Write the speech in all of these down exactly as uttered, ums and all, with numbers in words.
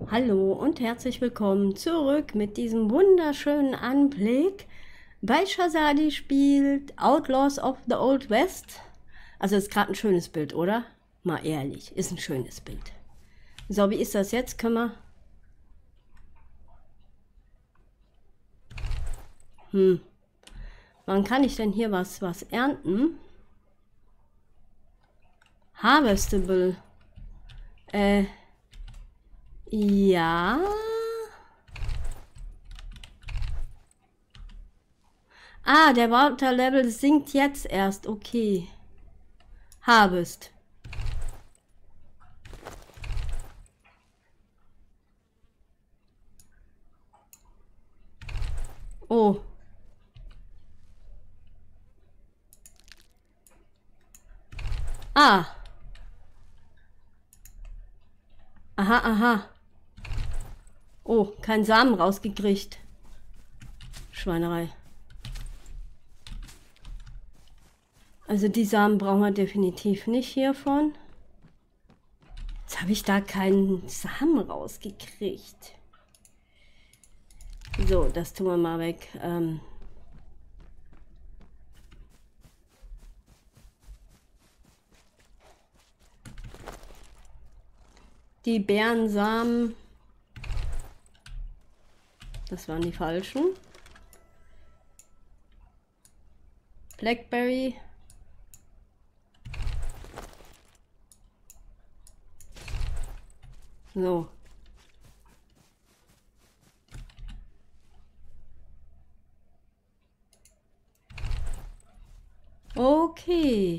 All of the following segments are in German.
Hallo und herzlich willkommen zurück mit diesem wunderschönen Anblick. Bei Shazadi spielt Outlaws of the Old West. Also ist gerade ein schönes Bild, oder? Mal ehrlich, ist ein schönes Bild. So, wie ist das jetzt? Können wir... Hm. Wann kann ich denn hier was, was ernten? Harvestable. Äh... Ja... Ah, der Water Level sinkt jetzt erst. Okay. Harvest. Oh. Ah. Aha, aha. Oh, kein Samen rausgekriegt. Schweinerei. Also die Samen brauchen wir definitiv nicht hiervon. Jetzt habe ich da keinen Samen rausgekriegt. So, das tun wir mal weg. Ähm die Beerensamen, das waren die falschen. Blackberry. So. Okay.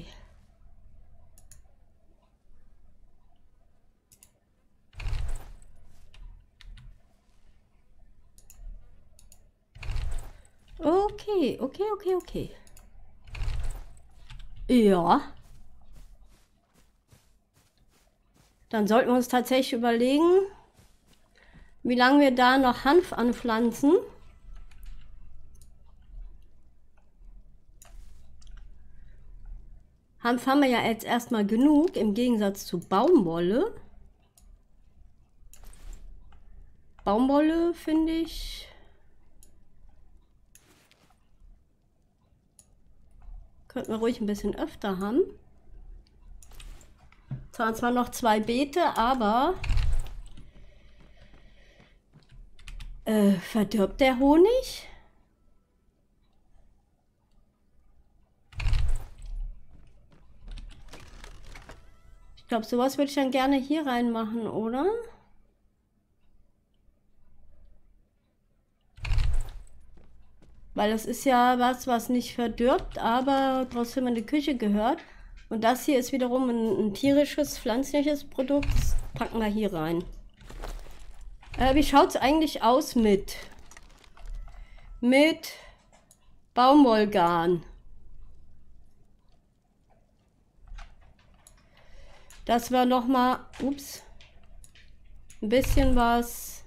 Okay, okay, okay, okay. Ja. Dann sollten wir uns tatsächlich überlegen, wie lange wir da noch Hanf anpflanzen. Hanf haben wir ja jetzt erstmal genug, im Gegensatz zu Baumwolle. Baumwolle finde ich... Könnten wir ruhig ein bisschen öfter haben. Zwar zwar noch zwei Beete, aber... Äh, verdirbt der Honig? Ich glaube, sowas würde ich dann gerne hier reinmachen, oder? Weil das ist ja was, was nicht verdirbt, aber trotzdem in die Küche gehört. Und das hier ist wiederum ein, ein tierisches, pflanzliches Produkt. Das packen wir hier rein. Äh, wie schaut es eigentlich aus mit, mit Baumwollgarn? Dass wir noch mal, ups, ein bisschen was...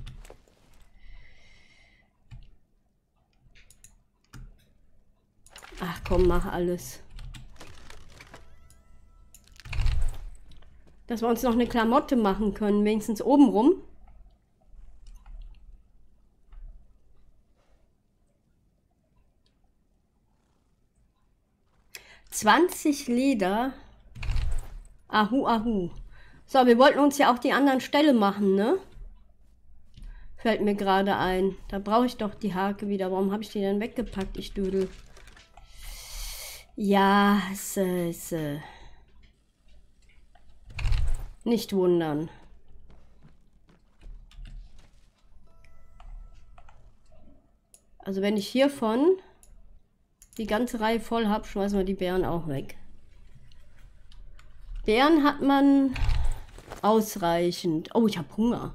Ach komm, mach alles. Dass wir uns noch eine Klamotte machen können, wenigstens oben rum. zwanzig Leder. Ahu, ahu. So, wir wollten uns ja auch die anderen Ställe machen, ne? Fällt mir gerade ein. Da brauche ich doch die Hake wieder. Warum habe ich die denn weggepackt, ich Dödel? Ja, es ist... Äh, nicht wundern. Also wenn ich hiervon die ganze Reihe voll habe, schmeißen wir die Beeren auch weg. Beeren hat man ausreichend. Oh, ich habe Hunger.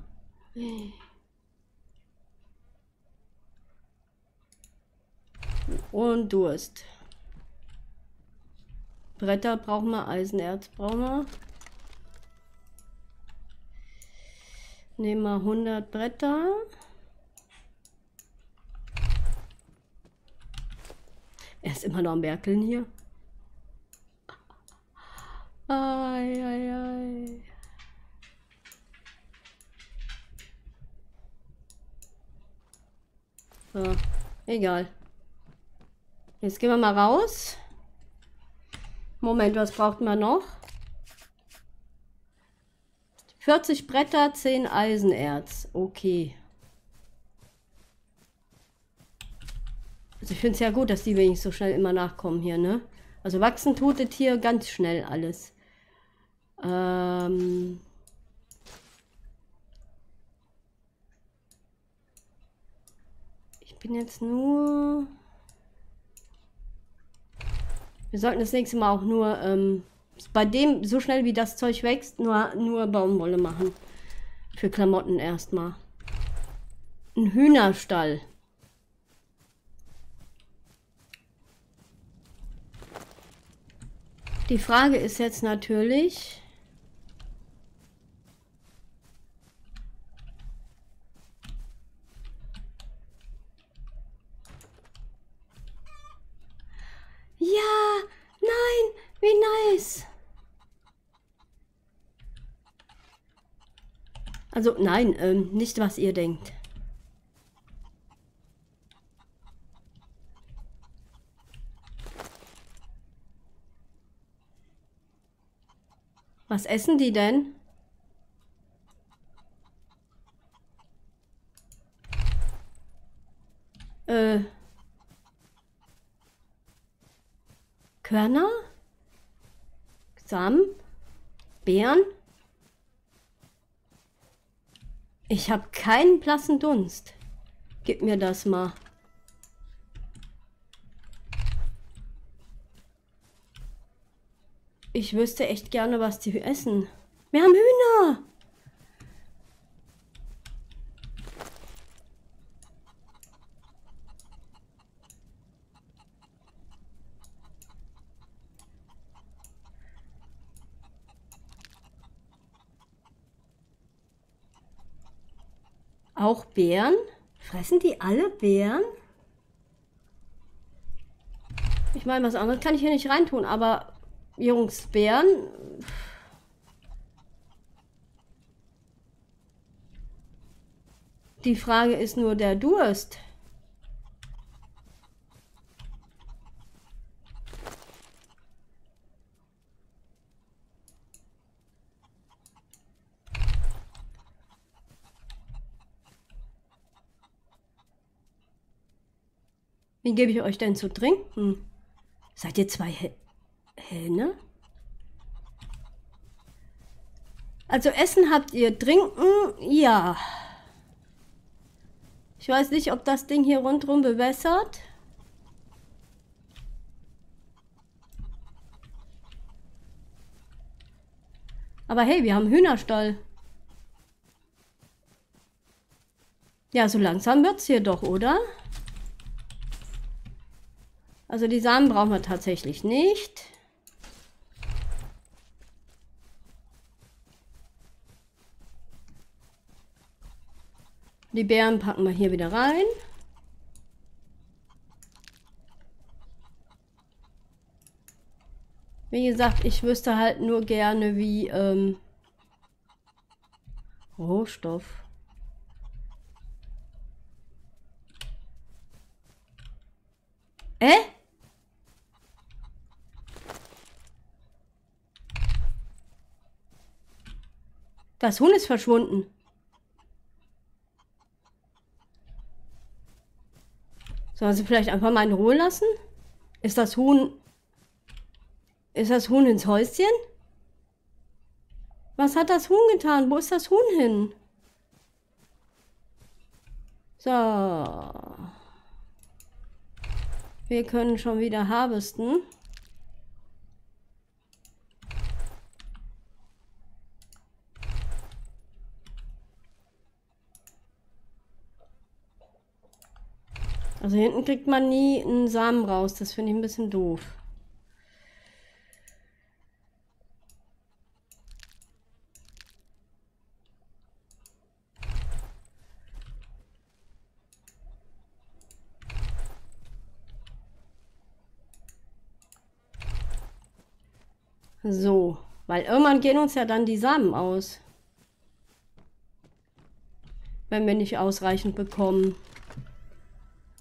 Und Durst. Bretter brauchen wir, Eisenerz brauchen wir. Nehmen wir hundert Bretter. Er ist immer noch am Werkeln hier. Ai, ai, ai. So, egal. Jetzt gehen wir mal raus. Moment, was braucht man noch? vierzig Bretter, zehn Eisenerz. Okay. Also ich finde es ja gut, dass die wenigstens so schnell immer nachkommen hier, ne? Also wachsen tut es hier ganz schnell alles. Ähm... Ich bin jetzt nur... Wir sollten das nächste Mal auch nur, ähm, bei dem, so schnell wie das Zeug wächst, nur, nur Baumwolle machen. Für Klamotten erstmal. Ein Hühnerstall. Die Frage ist jetzt natürlich... Ja, nein, wie nice. Also nein, ähm, nicht was ihr denkt. Was essen die denn? Äh... Körner? Samen? Beeren? Ich habe keinen blassen Dunst. Gib mir das mal. Ich wüsste echt gerne, was die essen. Wir haben Hühner! Auch Beeren? Fressen die alle Beeren? Ich meine, was anderes kann ich hier nicht reintun, aber Jungs, Beeren... Die Frage ist nur der Durst. Wie gebe ich euch denn zu trinken? Seid ihr zwei Hä- Hähne? Also Essen habt ihr, trinken, ja. Ich weiß nicht, ob das Ding hier rundherum bewässert. Aber hey, wir haben einen Hühnerstall. Ja, so langsam wird's hier doch, oder? Also die Samen brauchen wir tatsächlich nicht. Die Beeren packen wir hier wieder rein. Wie gesagt, ich wüsste halt nur gerne, wie ähm, Rohstoff. Äh? Das Huhn ist verschwunden. Sollen Sie vielleicht einfach mal in Ruhe lassen? Ist das Huhn... Ist das Huhn ins Häuschen? Was hat das Huhn getan? Wo ist das Huhn hin? So. Wir können schon wieder harvesten. Also hinten kriegt man nie einen Samen raus. Das finde ich ein bisschen doof. So, weil irgendwann gehen uns ja dann die Samen aus. Wenn wir nicht ausreichend bekommen.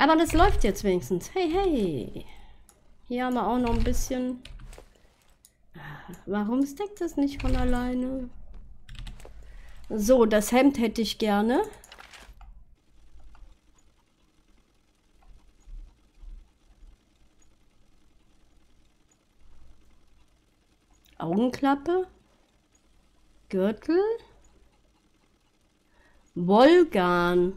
Aber das läuft jetzt wenigstens. Hey, hey. Hier haben wir auch noch ein bisschen. Warum steckt das nicht von alleine? So, das Hemd hätte ich gerne. Augenklappe. Gürtel. Wollgarn.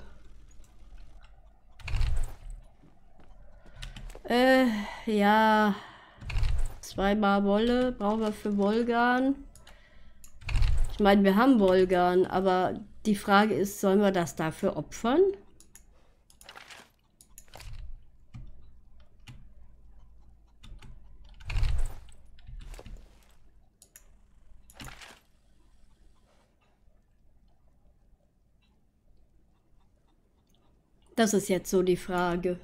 Äh, ja. Zwei Bar Wolle brauchen wir für Wollgarn. Ich meine, wir haben Wollgarn, aber die Frage ist, sollen wir das dafür opfern? Das ist jetzt so die Frage.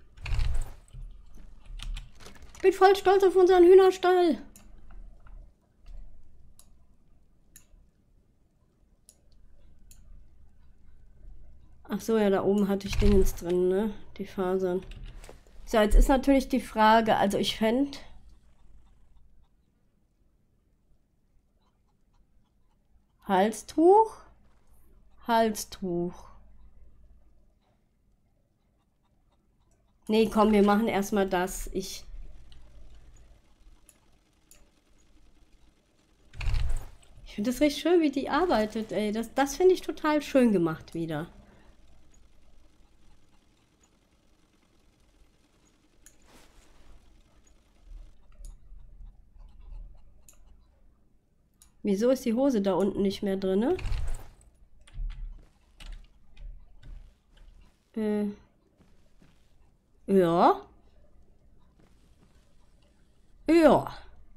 Ich bin voll stolz auf unseren Hühnerstall. Ach so, ja, da oben hatte ich Dingens drin, ne? Die Fasern. So, jetzt ist natürlich die Frage, also ich fände... Halstuch? Halstuch. Nee, komm, wir machen erstmal das. Ich... Ich finde das richtig schön, wie die arbeitet, ey. Das, das finde ich total schön gemacht wieder. Wieso ist die Hose da unten nicht mehr drin? Ne? Äh. Ja. Ja.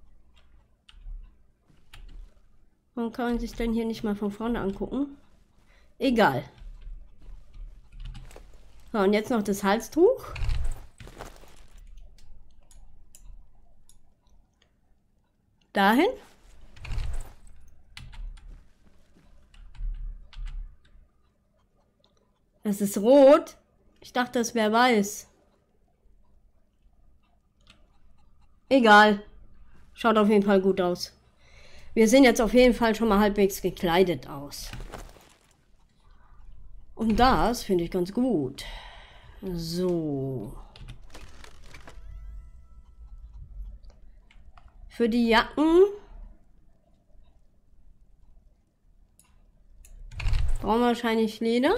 Warum kann man sich denn hier nicht mal von vorne angucken? Egal. So, und jetzt noch das Halstuch. Dahin. Das ist rot. Ich dachte, das wäre weiß. Egal. Schaut auf jeden Fall gut aus. Wir sehen jetzt auf jeden Fall schon mal halbwegs gekleidet aus. Und das finde ich ganz gut. So. Für die Jacken brauchen wir wahrscheinlich Leder.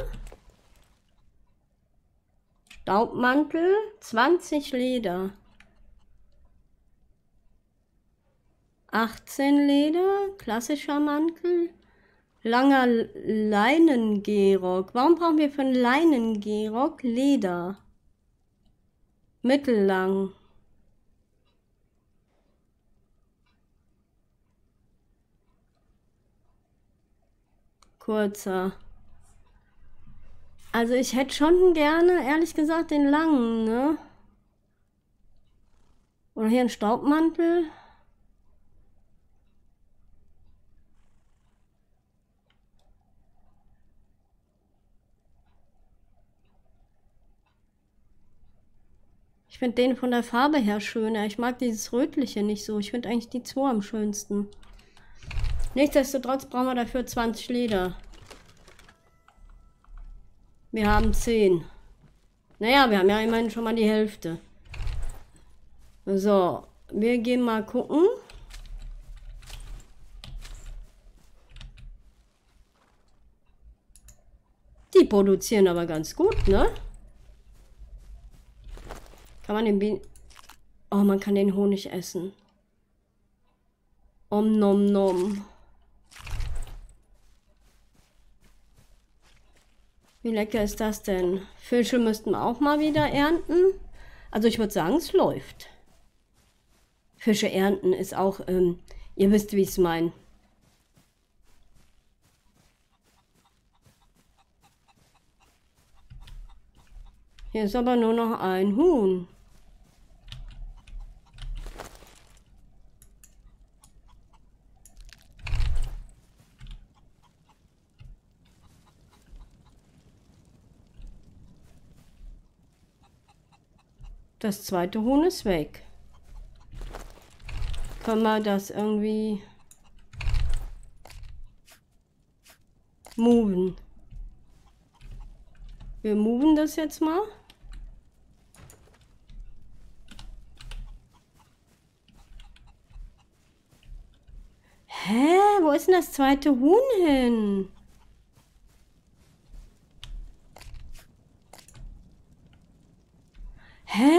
Staubmantel, zwanzig Leder. achtzehn Leder, klassischer Mantel. Langer Leinengehrock. Warum brauchen wir für einen Leinengehrock Leder? Mittellang. Kurzer. Also ich hätte schon gerne, ehrlich gesagt, den langen, ne? Oder hier ein Staubmantel. Ich finde den von der Farbe her schöner. Ich mag dieses Rötliche nicht so. Ich finde eigentlich die zwei am schönsten. Nichtsdestotrotz brauchen wir dafür zwanzig Leder. Wir haben zehn. Naja, wir haben ja immerhin schon mal die Hälfte. So, wir gehen mal gucken. Die produzieren aber ganz gut, ne? Kann man den Bienen... Oh, man kann den Honig essen. Om nom nom. Wie lecker ist das denn? Fische müssten wir auch mal wieder ernten. Also ich würde sagen, es läuft. Fische ernten ist auch, ähm, ihr wisst, wie ich es meine. Hier ist aber nur noch ein Huhn. Das zweite Huhn ist weg. Können wir das irgendwie moven? Wir moven das jetzt mal. Hä? Wo ist denn das zweite Huhn hin? Hä?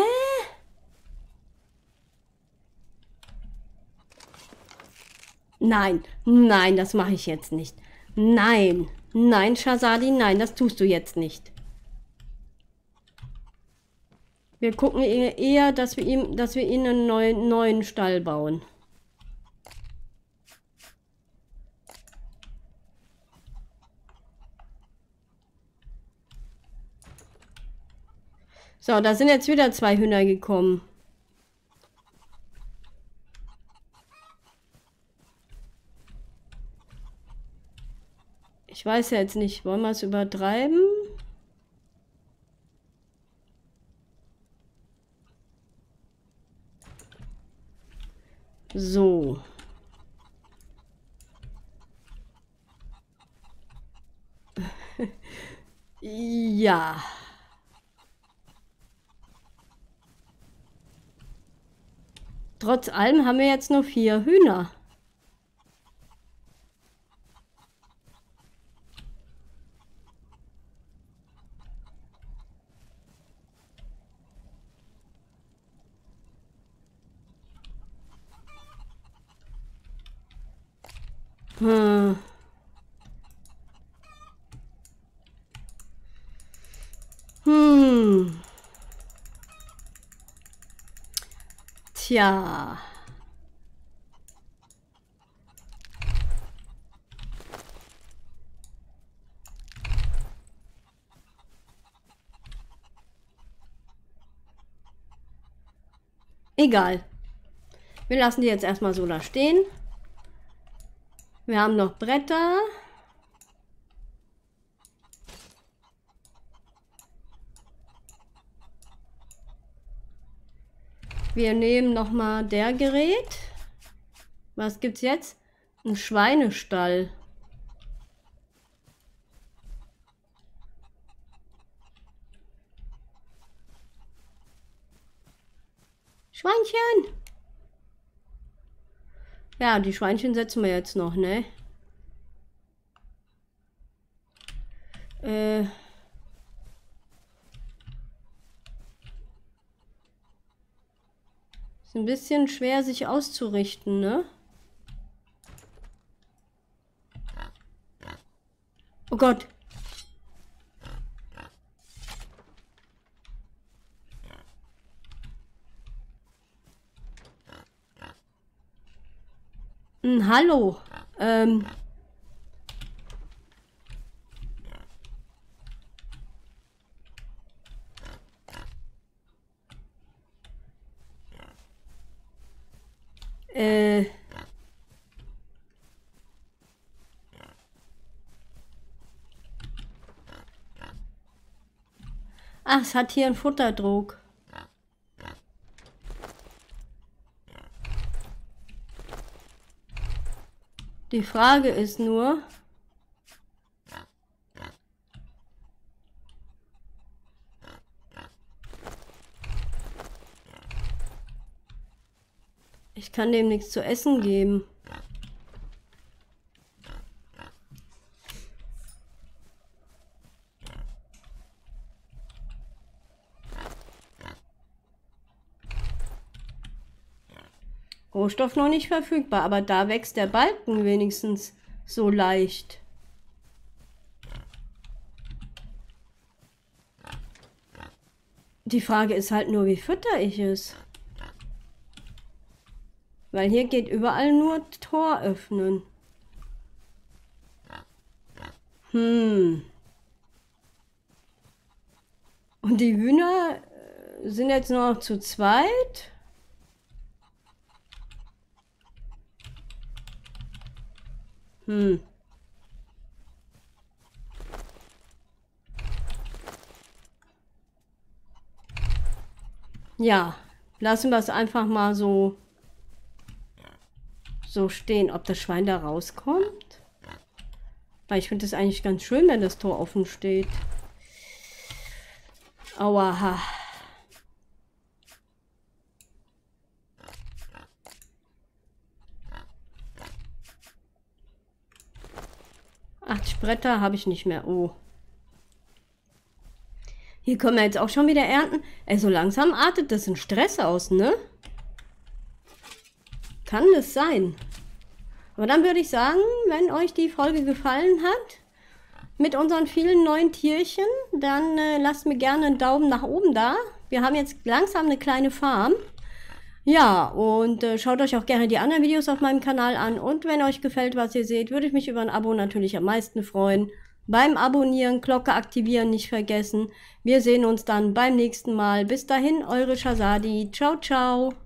Nein, nein, das mache ich jetzt nicht. Nein, nein, Shazadi, nein, das tust du jetzt nicht. Wir gucken eher, dass wir ihm, dass wir ihnen einen neuen, neuen Stall bauen. So, da sind jetzt wieder zwei Hühner gekommen. Ich weiß ja jetzt nicht, wollen wir es übertreiben? So. Ja. Trotz allem haben wir jetzt nur vier Hühner. Hm. Hm. Tja. Egal. Wir lassen die jetzt erstmal so da stehen. Wir haben noch Bretter. Wir nehmen noch mal der Gerät. Was gibt's jetzt? Ein Schweinestall. Schweinchen! Ja, die Schweinchen setzen wir jetzt noch, ne? Äh. Ist ein bisschen schwer, sich auszurichten, ne? Oh Gott! Hm, hallo. Ähm. Äh. Ach, es hat hier einen Futterdruck. Die Frage ist nur, ich kann dem nichts zu essen geben. Rohstoff noch nicht verfügbar, aber da wächst der Balken wenigstens so leicht. Die Frage ist halt nur, wie fütter ich es? Weil hier geht überall nur Tor öffnen. Hm. Und die Hühner sind jetzt nur noch zu zweit? Hm. Ja, lassen wir es einfach mal so, so stehen, ob das Schwein da rauskommt. Weil ich finde es eigentlich ganz schön, wenn das Tor offen steht. Aua. achtzig Bretter habe ich nicht mehr. Oh. Hier können wir jetzt auch schon wieder ernten. Ey, so langsam artet das in Stress aus, ne? Kann das sein? Aber dann würde ich sagen, wenn euch die Folge gefallen hat, mit unseren vielen neuen Tierchen, dann äh, lasst mir gerne einen Daumen nach oben da. Wir haben jetzt langsam eine kleine Farm. Ja, und äh, schaut euch auch gerne die anderen Videos auf meinem Kanal an. Und wenn euch gefällt, was ihr seht, würde ich mich über ein Abo natürlich am meisten freuen. Beim Abonnieren, Glocke aktivieren nicht vergessen. Wir sehen uns dann beim nächsten Mal. Bis dahin, eure Shazadi. Ciao, ciao.